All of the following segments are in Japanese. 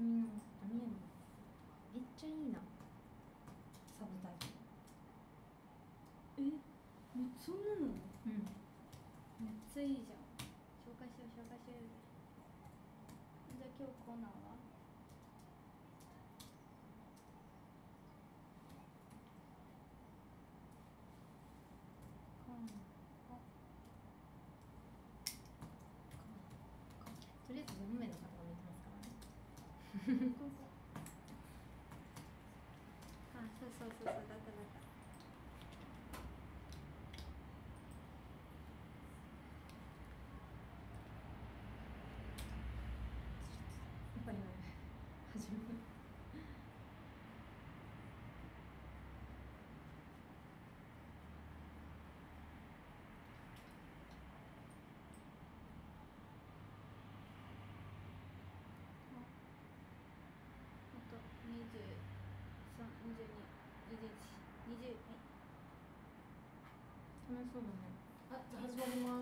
網やめっちゃいいな。サブタイトル。 そんなの。 めっちゃいいじゃん。 紹介しよう。じゃあ今日コーナーはとりあえず4名の方が見てますからね。 そうだった。 やっぱり始める。 あと23、22、21、20。 楽しそうだね。あ、じゃあ始まります。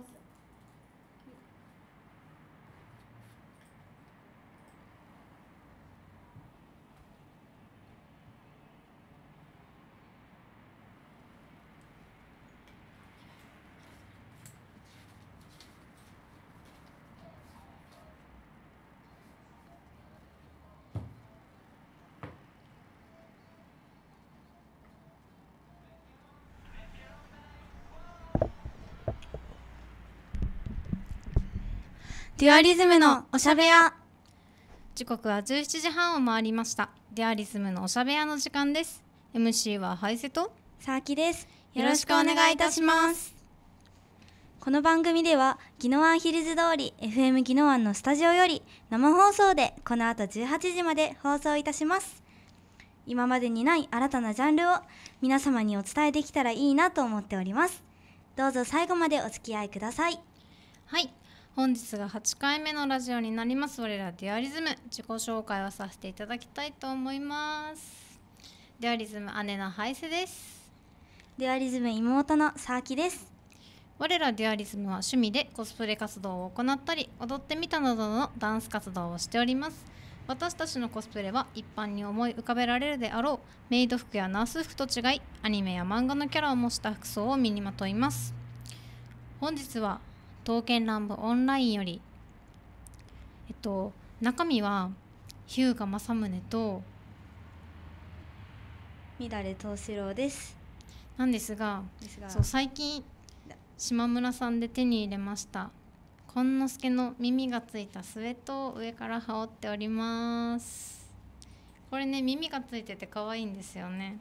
デュアリズムのおしゃべや。 時刻は17時半を回りました。デュアリズムのおしゃべやの時間です。MC はハイセとさあきです。 よろしくお願いいたします。 この番組では宜野湾ヒルズ通り FM 宜野湾のスタジオより生放送でこの後18時まで放送いたします。今までにない新たなジャンルを皆様にお伝えできたらいいなと思っております。どうぞ最後までお付き合いください。 はい、本日が8回目のラジオになります。我らデュアリズム、自己紹介をさせていただきたいと思います。デュアリズム姉のハイセです。 デュアリズム妹のさあきです。 我らデュアリズムは趣味でコスプレ活動を行ったり踊ってみたなどのダンス活動をしております。私たちのコスプレは一般に思い浮かべられるであろうメイド服やナース服と違い、アニメや漫画のキャラを模した服装を身にまといます。本日は刀剣乱舞オンラインより中身は日向正宗と乱れ藤四郎ですなんですが、そう最近島村さんで手に入れました紺之助の耳がついたスウェットを上から羽織っております。これね、耳がついてて可愛いんですよね。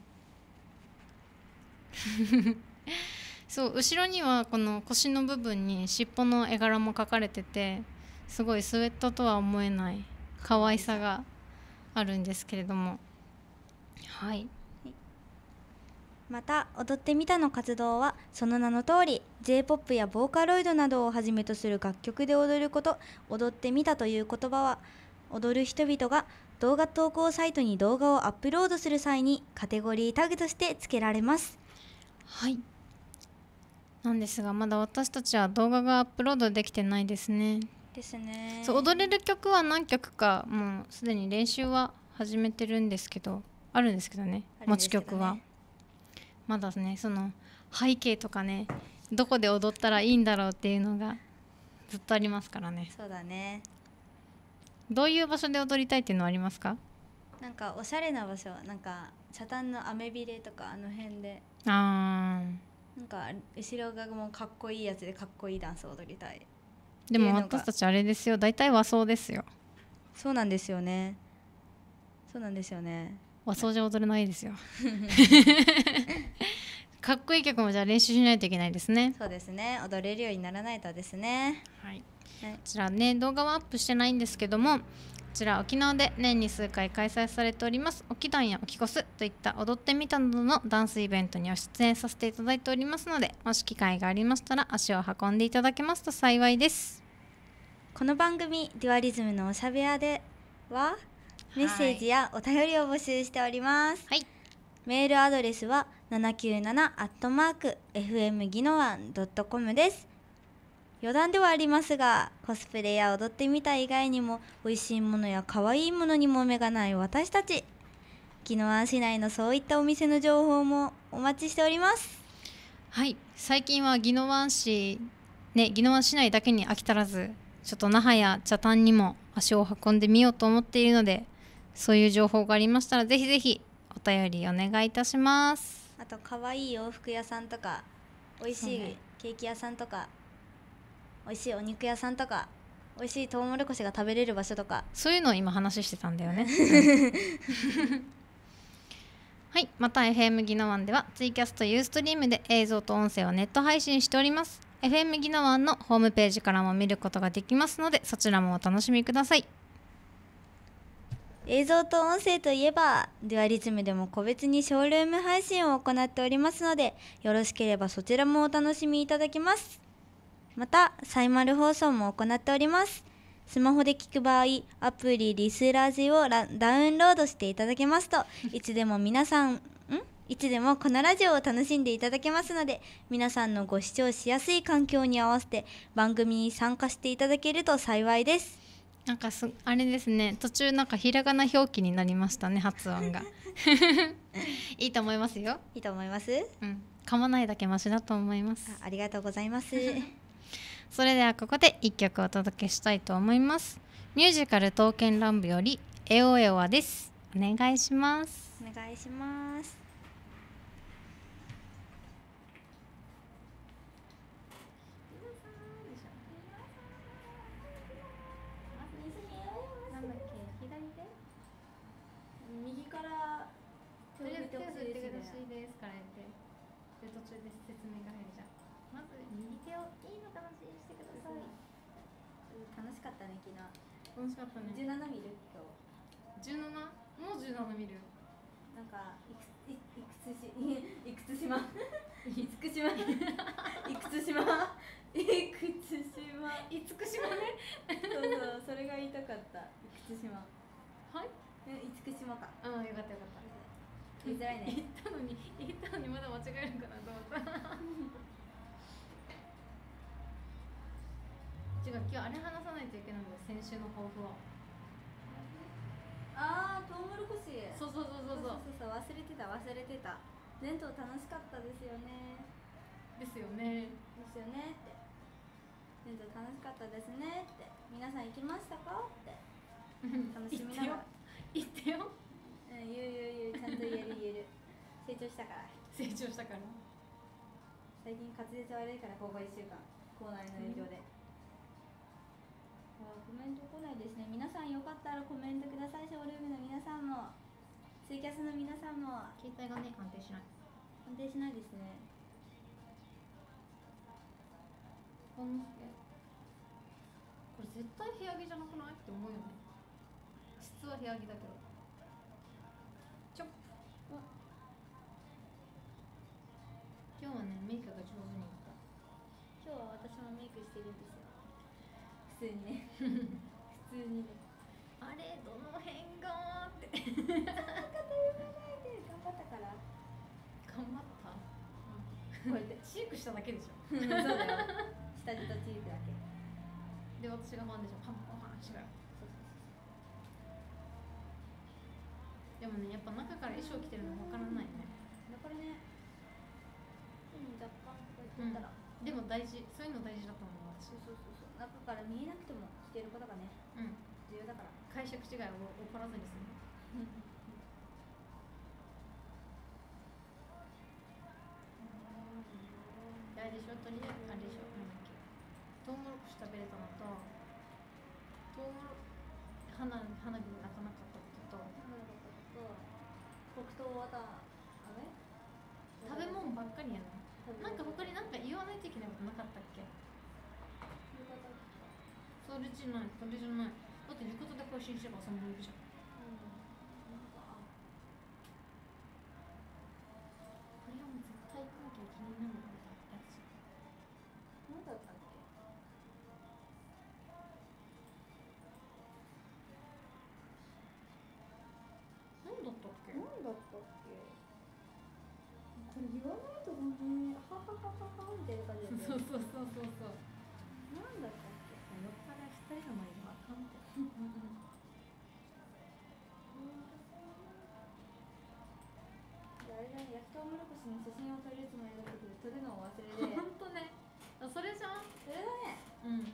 そう後ろにはこの腰の部分に尻尾の絵柄も描かれてて、すごいスウェットとは思えない可愛さがあるんですけれども、はい。 また踊ってみたの活動はその名の通り J-POP やボーカロイドなどをはじめとする楽曲で踊ること。踊ってみたという言葉は踊る人々が動画投稿サイトに動画をアップロードする際にカテゴリータグとして付けられます。 はい、なんですがまだ私たちは動画がアップロードできてないですね。 ですね。 そう踊れる曲は何曲かもうすでに練習は始めてるんですけど、あるんですけどね、持ち曲はまだね、その背景とかね、どこで踊ったらいいんだろうっていうのがずっとありますからね。 そうだね。 どういう場所で踊りたいっていうのはありますか？ なんかおしゃれな場所、なんかサタンのアメビレとかあの辺で、 なんか後ろがもうかっこいいやつでかっこいいダンスを踊りたい。 でも私たちあれですよ、大体和装ですよ。 そうなんですよね。そうなんですよね。 和装じゃ踊れないですよ。かっこいい曲もじゃあ練習しないといけないですね。 そうですね、踊れるようにならないとですね。 はい、こちらね、動画はアップしてないんですけども、こちら沖縄で年に数回開催されております沖ダンや沖コスといった踊ってみたなどのダンスイベントには出演させていただいておりますので、もし機会がありましたら足を運んでいただけますと幸いです。 この番組デュアリズムのおしゃべやではメッセージやお便りを募集しております。 はい、 メールアドレスは797@fm-ginowan.comです。 余談ではありますが、コスプレや踊ってみた以外にも美味しいものや可愛いものにも目がない私たち。宜野湾市内のそういったお店の情報もお待ちしております。 はい、最近は宜野湾市宜野湾市内だけに飽き足らず、ちょっと那覇や北谷にも足を運んでみようと思っているので、そういう情報がありましたらぜひぜひお便りお願いいたします。 あと可愛い洋服屋さんとか、美味しいケーキ屋さんとか、美味しいお肉屋さんとか、美味しいトウモロコシが食べれる場所とか、 そういうのを今話してたんだよね。はい、また FM 宜野湾ではツイキャスとユーストリームで映像と音声をネット配信しております。 FM 宜野湾のホームページからも見ることができますので、そちらもお楽しみください。 映像と音声といえばデュアリズムでも個別にショールーム配信を行っておりますので、よろしければそちらもお楽しみいただけます。またサイマル放送も行っております。スマホで聞く場合、アプリリスラジをダウンロードしていただけますと、いつでもこのラジオを楽しんでいただけますので、皆さんのご視聴しやすい環境に合わせて番組に参加していただけると幸いです。 なんかあれですね、途中なんかひらがな表記になりましたね、発音が。いいと思いますよ。 いいと思います。 噛まないだけマシだと思います。 ありがとうございます。 それではここで一曲お届けしたいと思います。ミュージカル刀剣乱舞よりエオエオアです。お願いします。 お願いします。右から手を振ってほしいですから言って、で途中で説明が入るじゃん。まず右手をいいの形にしてください。楽しかったね、昨日。 楽しかったね。 17見る今日。 17？もう17見る。 なんかいくつしまいくつしまね。そうそれが言いたかった。いくつしま。 はい？ いつくしまか。 よかったよかった。 言いづらいね。 言ったのにまだ間違えるかなと思った。違う、今日あれ話さないといけないんだよ、先週の抱負は。 トウモロコシ。 そう忘れてた。 全島楽しかったですよね。 ですよねって全島楽しかったですねって、皆さん行きましたかって楽しみながら言ってよ。 言う、ちゃんと言える。成長したから。 最近滑舌悪いから、ここ1週間校内の影響で。コメント来ないですね。皆さんよかったらコメントください。ショールームの皆さんも、ツイキャスの皆さんも。 携帯がね、安定しないですね。 これ絶対部屋着じゃなくないって思うよね。質は部屋着だけど。今日はね、メイクが上手にいった。 今日は私もメイクしてるんですよ。普通にね。普通にね。 あれ、どの辺がって。 そんなこと言わないで。頑張ったから。 頑張った。これでチークしただけでしょ。 そうだよ。下地とチークだけ。 で、私がファンデーションパンしてから。でもね、やっぱ中から衣装着てるのわからないね。 これね。若干こう言ったら、 でも大事、そういうの大事だと思う。 そう中から見えなくても着てることがね、重要だから。 解釈違いを起こらずにする。あれでしょ、とりあえずあれでしょ、なんだっけ、トウモロコシ食べれたのと、花火泣かなかったことと、 黒糖は食べ物ばっかりやな。なんか他になんか言わないといけないことなかったっけ？それじゃない。だって浴衣で配信してばそのままいくじゃん。これはもう絶対行かなきゃ気になるやつ。 何だったっけ？ 何だったっけ？ これ言わないとね、はははははみたいな感じで。 そう。 なんだったっけ。 酔っ払い2人の前ではあかんって。 あれだね、焼きとうもろこしの写真を撮るつもりだったけど撮るのを忘れてほんとね。それじゃん。 それだね。 うん。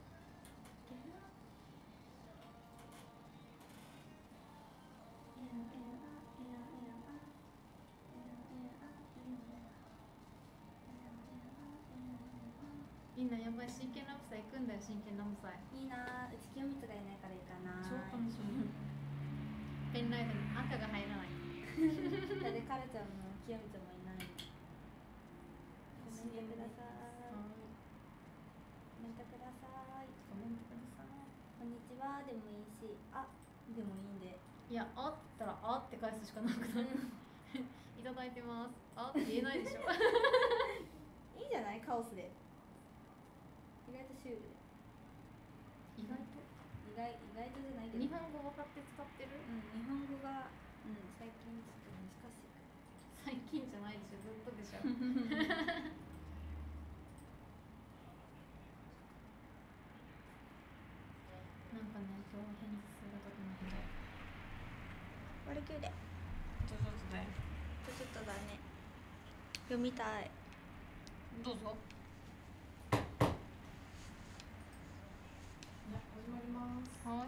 みんなやばい、真剣ラブサ行くんだよ、真剣ラブサ。 いいなぁ、うち清光がいないからいいかな。 超楽しみ。ペンライトに赤が入らない。 だってカラちゃんも清光もいない。コメントください。コメントください。 コメントください。 こんにちはでもいいし、あでもいいんで。 いや、あったらあって返すしかなくない。いただいてます。あって言えないでしょ。 いいじゃない、カオスで。意外とシュールで。 意外と意外とじゃないけど。 日本語分かって使ってる？ 日本語が、最近ちょっと難しい。 最近じゃないでしょ、ずっとでしょ。なんかね、今日返事する時の日で。 割り切りで。 ちょっとだよ。 ちょっとだね。読みたい。 どうぞ。始まります。はい。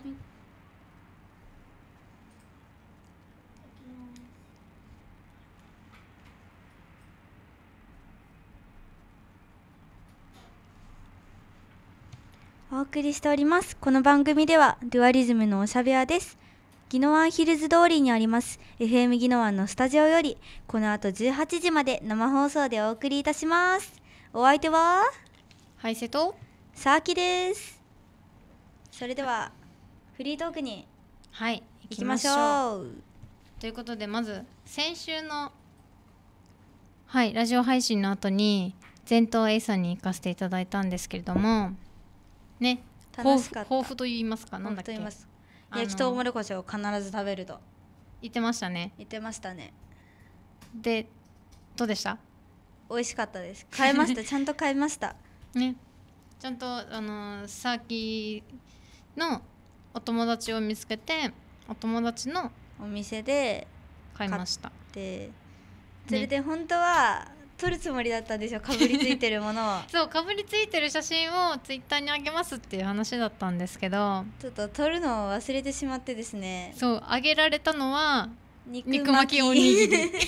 お送りしております。この番組ではデュアリズムのおしゃべやです。宜野湾ヒルズ通りにあります FM 宜野湾のスタジオよりこの後18時まで生放送でお送りいたします。お相手ははい瀬戸さあきです。それではフリートークにはい行きましょう。 ということで、まず先週のはいラジオ配信の後に全島 A さんに行かせていただいたんですけれどもね、 楽しかった。 抱負と言いますか、なんだっけ、 焼きとうもろこしを必ず食べると言ってましたね。 言ってましたね。 でどうでした？ 美味しかったです。買いましたちゃんと買いましたね、ちゃんとサーキのお友達を見つけてお友達のお店で買いました。 でそれで本当は撮るつもりだったんですよ、かぶりついてるものをそう、かぶりついてる写真をツイッターにあげますっていう話だったんですけど、 ちょっと撮るのを忘れてしまってですね。 そう、あげられたのは肉巻きおにぎりちょ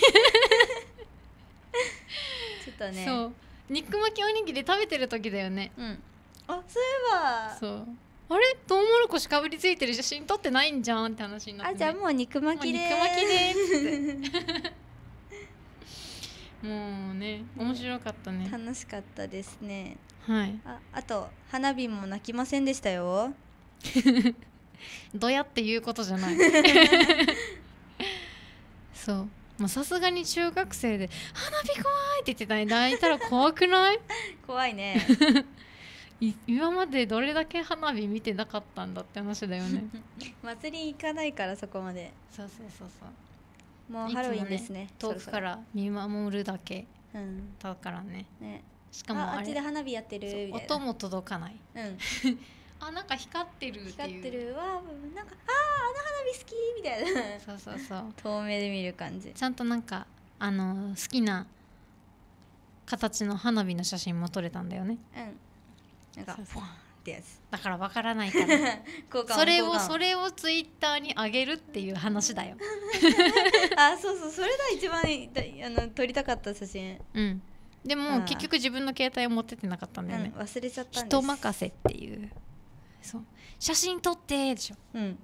っとね、 そう、肉巻きおにぎり食べてる時だよね。 あ、そういえばそうあれ、トウモロコシかぶりついてる写真撮ってないんじゃんって話になって、ね、 あ、じゃあもう肉巻きで肉巻きでってもうね、面白かったね。 楽しかったですね。 はい。 あと花火も泣きませんでしたよ。 どやっていうことじゃないそうもうさすがに中学生で花火怖いって言ってたね。泣いたら怖くない怖いね今までどれだけ花火見てなかったんだって話だよね祭り行かないからそこまで。 そうそうそうそう、 もうハロウィンですね。 遠くから見守るだけだからね。 ね、 しかもあっちで花火やってるみたいな。 音も届かない。あ、なんか光ってるっていう。 光ってるわ、なんかあの花火好きみたいなそうそうそう遠目で見る感じ。 ちゃんとなんか好きな形の花火の写真も撮れたんだよね。 なんかフォンってやつだからわからないからそれをツイッターに上げるっていう話だよあ、そうそう、それだ一番撮りたかった写真。 でも結局自分の携帯を持ってってなかったんだよね。 忘れちゃったんです。 人任せっていう。そう、写真撮ってでしょ。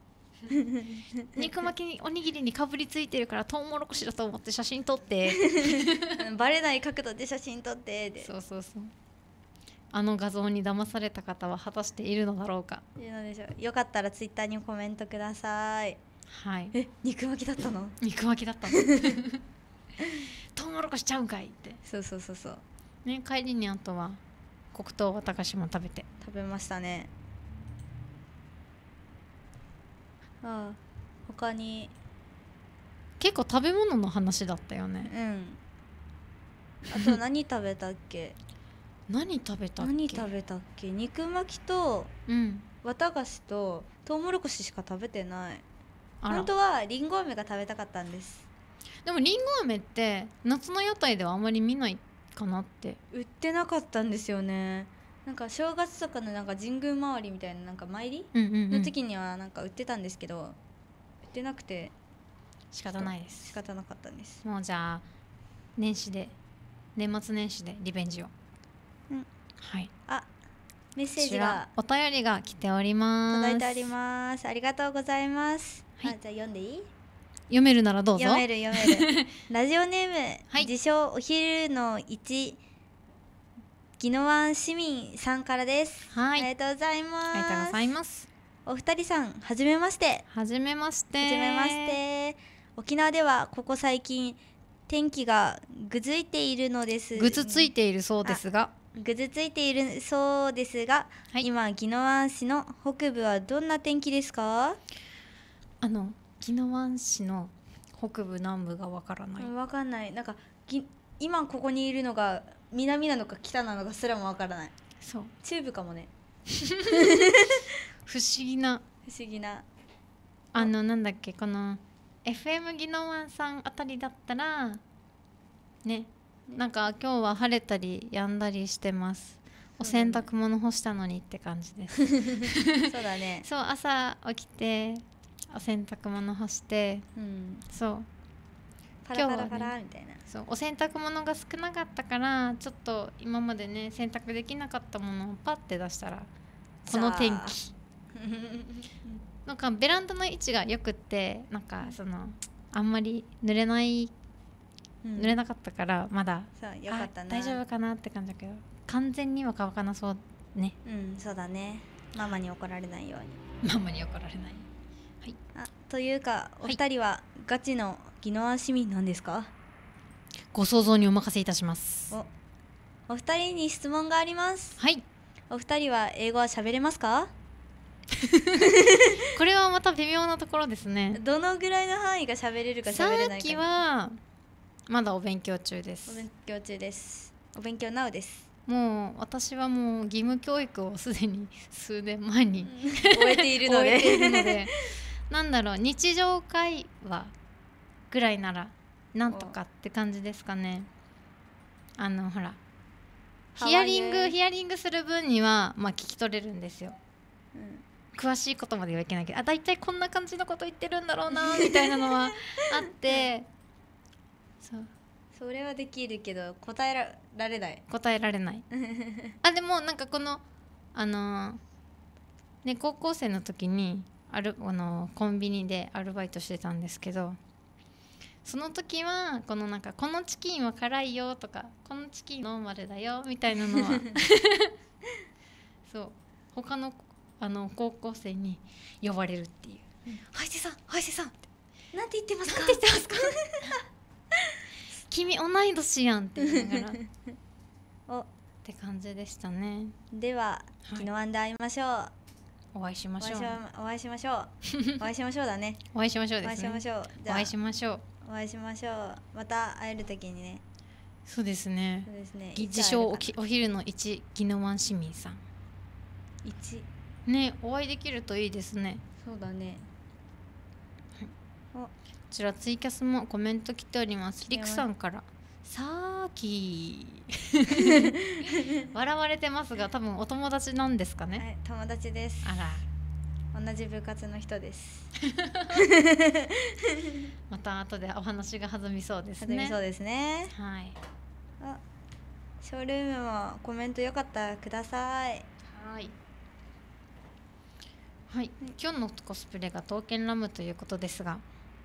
肉巻きおにぎりにかぶりついてるからトウモロコシだと思って写真撮ってバレない角度で写真撮ってで。 そうそうそう、あの画像に騙された方は果たしているのだろうか。 いるのでしょう。よかったらツイッターにコメントください。 はい。 肉巻きだったの？ 肉巻きだったのトウモロコシちゃうんかいって。 そうそうそうそうね、帰りにあとは黒糖わたがしも食べましたね。他に結構食べ物の話だったよね。 あと何食べたっけ何食べたっけ？ 何食べたっけ？肉巻きとうん綿菓子とトウモロコシしか食べてない。 あら本当はりんご飴が食べたかったんです。 でもりんご飴って夏の屋台ではあんまり見ないかなって。 売ってなかったんですよね。なんか正月とかのなんか神宮周りみたいななんか参りうんうんうんの時にはなんか売ってたんですけど、売ってなくて仕方ないです仕方なかったんです。 もうじゃあ年末年始でリベンジを。 うんはい。 あ、メッセーこちらジがお便りが来ております。 届いております。ありがとうございます。 はいあ、じゃあ読んでいい？ 読めるならどうぞ。 読めるラジオネーム、 はい自称お昼の1宜野湾市民さんからです。 はいありがとうございます。 ありがとうございます。 お二人さん、はじめまして。 はじめまして。 はじめまして。沖縄ではここ最近天気がぐずいているのです。 ぐずついているそうですが、 ぐずついているそうですが、 はい今宜野湾市の北部はどんな天気ですか？ 宜野湾市の北部南部がわからない。 わかんない。なんか今ここにいるのが南なのか北なのかすらもわからない。 そう中部かもね。 不思議な不思議な。 なんだっけこの FM 宜野湾さんあたりだったらね、なんか今日は晴れたり止んだりしてます。お洗濯物干したのにって感じです。 そうだね。 そう朝起きてお洗濯物干して、 うん。 そうパラパラパラみたいな。 そうお洗濯物が少なかったからちょっと今までね洗濯できなかったものをパッて出したらこの天気なんかベランダの位置がよくってなんかあんまり濡れなかったからまだそうよかったな。 大丈夫かなって感じだけど完全には乾かなそうね。 うん、そうだね。ママに怒られないように。 ママに怒られない。 あ、というかお二人はガチの宜野湾市民なんですか？ ご想像にお任せいたします。 お二人に質問があります。 はい。 お二人は英語は喋れますか？ これはまた微妙なところですね。 どのぐらいの範囲が喋れるか喋れないか。 さっきはまだお勉強中です。 お勉強中です。お勉強なうです。 もう私はもう義務教育をすでに数年前に終えているのでなんだろう日常会話ぐらいならなんとかって感じですかね。ほらヒアリングする分にはまあ聞き取れるんですよ。詳しいことまではいけないけどだいたいこんな感じのこと言ってるんだろうなみたいなのはあってそれはできるけど答えられないでもなんかこのね高校生の時にコンビニでアルバイトしてたんですけどその時はこのチキンは辛いよとかこのチキンノーマルだよみたいなのはそう他の高校生に呼ばれるっていう、ハイセさんってなんて言ってますか君同い年やんって言いながらおって感じでしたね。 では宜野湾で会いましょう。 お会いしましょうお会いしましょうお会いしましょうだね。 お会いしましょうですね。 お会いしましょう。 お会いしましょう。 お会いしましょう。また会える時にね。 そうですね。 そうですね。 自称お昼の1宜野湾市民さん 1 ねお会いできるといいですね。 そうだね。 こちらツイキャスもコメント来ております。りくさんからさーき笑われてますが多分お友達なんですかね。 はい、友達です。 あら同じ部活の人です。 また後でお話が弾みそうですね。 弾みそうですね。 はい。 ショールームもコメントよかったらください。 はい、今日のコスプレが刀剣ラムということですが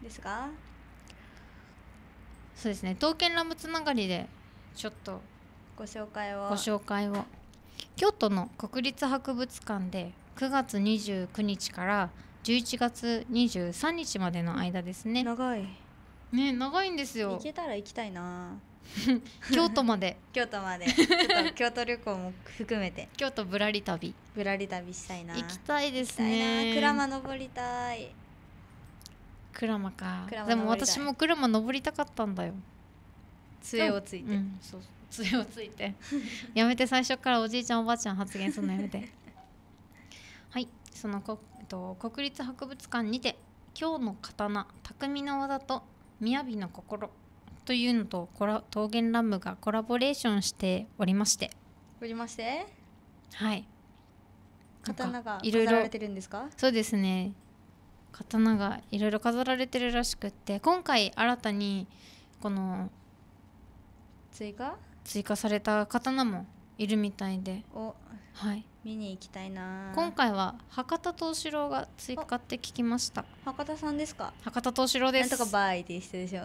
そうですね刀剣ラムつながりでちょっとご紹介を京都の国立博物館で9月29日から11月23日までの間ですね。 長いんですよ。 行けたら行きたいな京都までちょっと京都旅行も含めて京都ぶらり旅したいな。 行きたいですね。 鞍馬登りたい。 鞍馬か。でも私も鞍馬登りたかったんだよ。 杖をついて、 そう杖をついてやめて、最初からおじいちゃんおばあちゃん発言するのやめてはい、その国立博物館にて今日の刀匠の技と雅の心というのと桃源乱舞がコラボレーションしておりまして、はい、 刀がいろいろ飾られてるんですか？ そうですね、刀がいろいろ飾られてるらしくって、今回新たにこの追加された刀もいるみたいで、はい、 見に行きたいな。 今回は博多藤四郎が追加って聞きました。 博多さんですか？ 博多藤四郎です。 なんとかバーイって人でしょ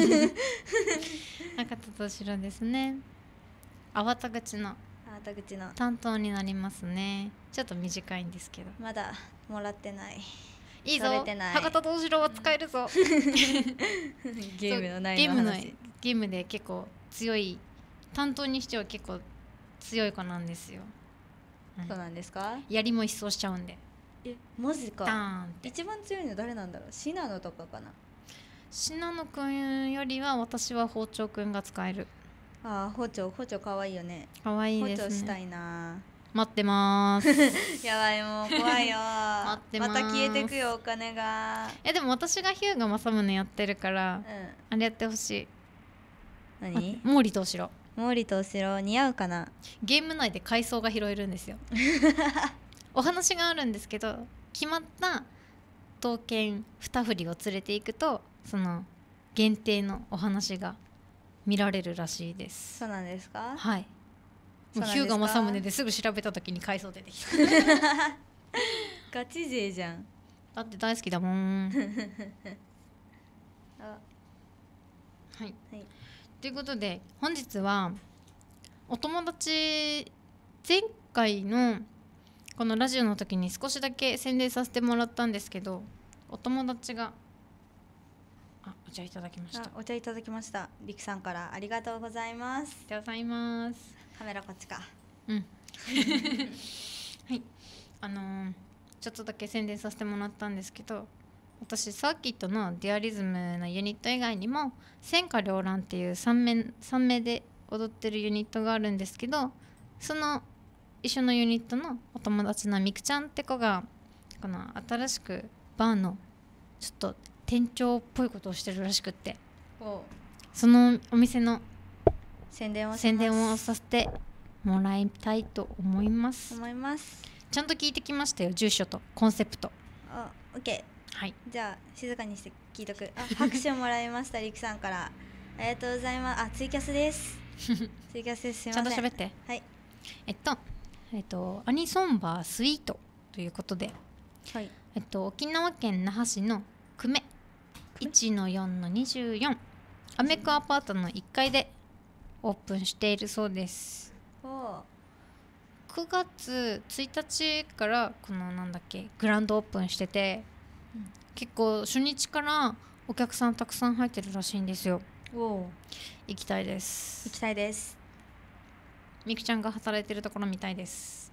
博多藤四郎ですね。粟田口の担当になりますね。ちょっと短いんですけど、 まだもらってない。 いいぞ、博多藤四郎は使えるぞゲームの内容の話。 ゲームで結構強い、担当にしては結構強い子なんですよ。 そうなんですか？ 槍も一掃しちゃうんで。 マジか。 ダーンって。 一番強いの誰なんだろう？信濃とかかな。 信濃くんよりは私は包丁くんが使える。 包丁かわいいよね。 かわいいですね。 包丁したいな。 待ってますやばい、もう怖いよ待ってます。 また消えてくよ、お金が。 でも私が日向正宗やってるから、あれやってほしい。 何？ 毛利藤四郎。 毛利藤四郎似合うかな。 ゲーム内で階層が拾えるんですよお話があるんですけど、決まった刀剣2振りを連れていくと、その限定のお話が見られるらしいです。 そうなんですか？ はい。もう日向正宗ですぐ調べた時に階層出てきたガチ勢じゃん。 だって大好きだもんはい、ということで本日はお友達、前回のこのラジオの時に少しだけ宣伝させてもらったんですけど、お友達がお茶いただきました。 お茶いただきました。りくさんからありがとうございます。 ありがとうございます。 カメラこっちか。 はいちょっとだけ宣伝させてもらったんですけど、私サーキットのデュアリズムのユニット以外にも戦火両乱っていう3名で踊ってるユニットがあるんですけど、その一緒のユニットのお友達のみくちゃんって子がこの新しくバーのちょっと店長っぽいことをしてるらしくって、そのお店の宣伝をさせてもらいたいと思います。ちゃんと聞いてきましたよ、住所とコンセプト。 オッケー。はい。じゃあ静かにして聞いとく。拍手をもらいましたりくさんから。ありがとうございます。ツイキャスです。ツイキャスです。すみません。 ちゃんと喋って。 はい。 アニソンバースイートということで、 はい。 沖縄県那覇市の久米 1-4-24 アメクアパートの1階でオープンしているそうです。9月1日からこのグランドオープンしてて、結構初日からお客さんたくさん入ってるらしいんですよ。行きたいです。みくちゃんが働いてるところみたいです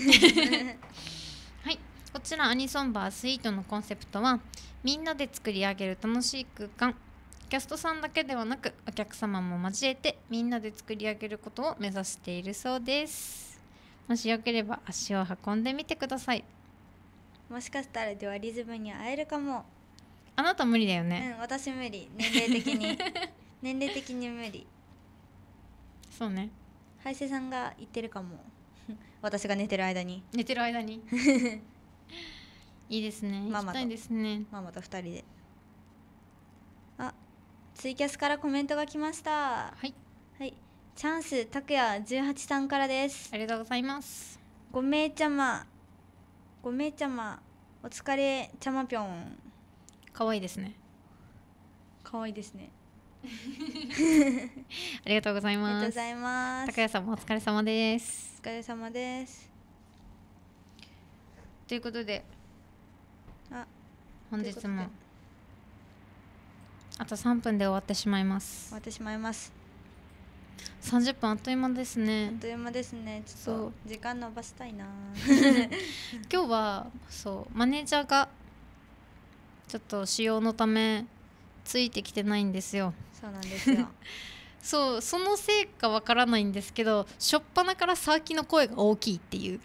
はい、こちらアニソンバースイートのコンセプトは、みんなで作り上げる楽しい空間。キャストさんだけではなくお客様も交えてみんなで作り上げることを目指しているそうです。もしよければ足を運んでみてください。 もしかしたらデュアリズムに会えるかも。 あなた無理だよね。 私無理、年齢的に年齢的に無理。 そうね、 ハイセさんが言ってるかも私が寝てる間にいいですね、行きたいですね。 ママと2人で。ツイキャスからコメントが来ました。はい、チャンス拓也18さんからです。 ありがとうございます。 5名様お疲れちゃまぴょん。 かわいいですね。 かわいいですねありがとうございます。 ありがとうございます。 高谷さんもお疲れ様です。 お疲れ様です。 ということで、本日もあと3分で終わってしまいます。30分あっという間ですね。 ちょっと時間伸ばしたいな今日はマネージャーがちょっと使用のためついてきてないんですよ。 そうなんですよそうそのせいかわからないんですけど、初っ端から佐々木の声が大きいっていう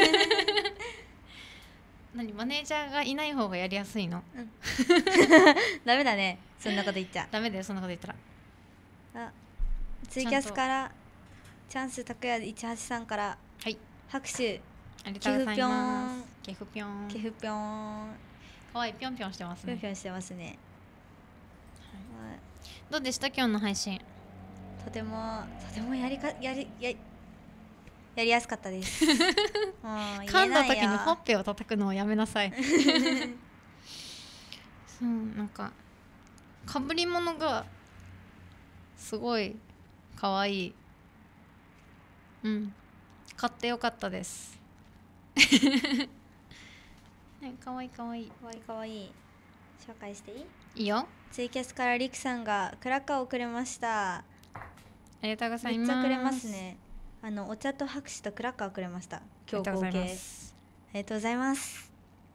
何マネージャーがいない方がやりやすいの？ ダメだね、そんなこと言っちゃ。 ダメだよそんなこと言ったら。 あ、ツイキャスからチャンス拓也183からはい拍手。 ありがとうございます。ケフぴょんケフぴょん。 かわいいぴょんぴょんしてますね。 ぴょんぴょんしてますね。 どうでした今日の配信？ とてもやりやすかったです。 噛んだ時にほっぺを叩くのをやめなさいそうなんかかぶり物がすごいかわいい。買ってよかったですね、かわいいかわいいかわいい。紹介していい？ いいよ。 ツイキャスからりくさんがクラッカーをくれました。 ありがとうございます。 めっちゃくれますね。お茶と拍手とクラッカーをくれました。今日合計ありがとうございます。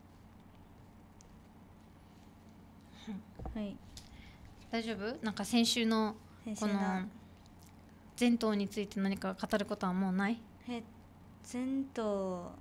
はい、 大丈夫？なんか先週のこの前頭について何か語ることはもうない？ 前頭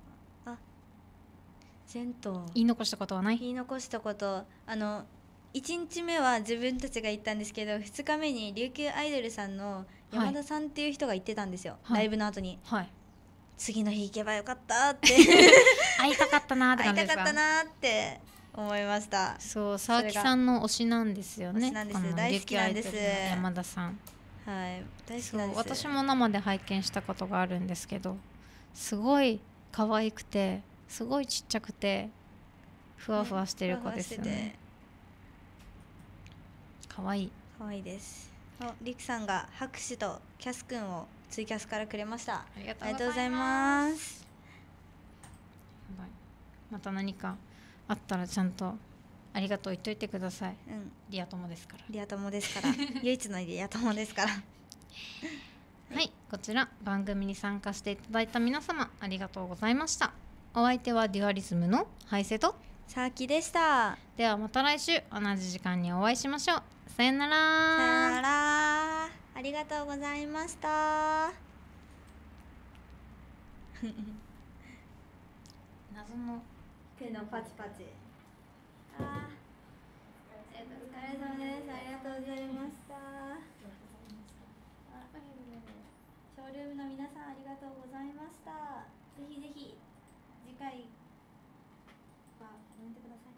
言い残したことはない？ 言い残したこと1日目は自分たちが行ったんですけど、2日目に琉球アイドルさんの山田さんっていう人が言ってたんですよ、ライブの後に、次の日行けばよかったって会いたかったなって感じですか？ 会いたかったなって思いました。 そう佐々木さんの推しなんですよね。 推しなんです、大好きなんです。 山田さん、 はい、大好きなんです。 私も生で拝見したことがあるんですけど、すごい可愛くてすごいちっちゃくてふわふわしてる子ですよね。可愛いです。 りくさんが拍手とキャスくんをツイキャスからくれました。ありがとうございます。また何かあったらちゃんとありがとう言っといてください。リア友ですから。唯一のリア友ですからはい、こちら番組に参加していただいた皆様ありがとうございました。お相手はデュアリズムのハイセと佐々木でした。 ではまた来週同じ時間にお会いしましょう。さよなら。 さよなら。ありがとうございました謎の手のパチパチ。お疲れ様です。ありがとうございました。ショールームの皆さんありがとうございました。ぜひぜひ次回はコメントください。